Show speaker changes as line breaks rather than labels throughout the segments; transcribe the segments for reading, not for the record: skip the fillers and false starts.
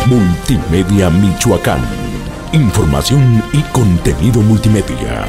Multimedia Michoacán. Información y contenido multimedia.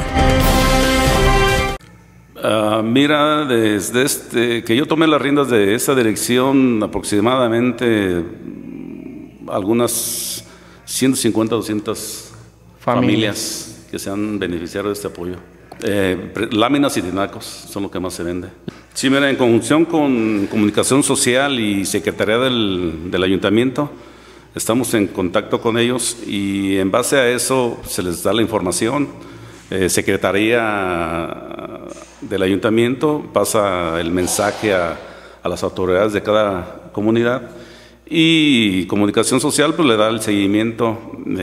Mira, desde que yo tomé las riendas de esta dirección, aproximadamente algunas 150 200 familias que se han beneficiado de este apoyo. Láminas y tinacos son lo que más se vende. Sí, mira, en conjunción con Comunicación Social y Secretaría del Ayuntamiento, estamos en contacto con ellos y en base a eso se les da la información. Secretaría del Ayuntamiento pasa el mensaje a las autoridades de cada comunidad y Comunicación Social pues le da el seguimiento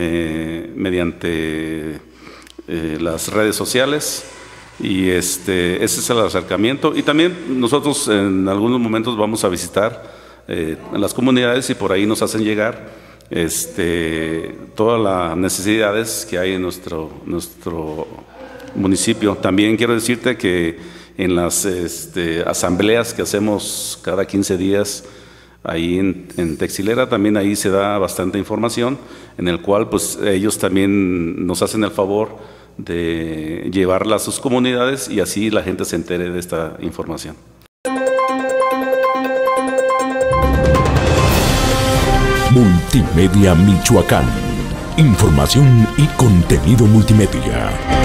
mediante las redes sociales y ese es el acercamiento. Y también nosotros en algunos momentos vamos a visitar en las comunidades y por ahí nos hacen llegar todas las necesidades que hay en nuestro municipio. También quiero decirte que en las asambleas que hacemos cada 15 días ahí en Textilera, también ahí se da bastante información, en el cual pues ellos también nos hacen el favor de llevarla a sus comunidades y así la gente se entere de esta información.
Multimedia Michoacán. Información y contenido multimedia.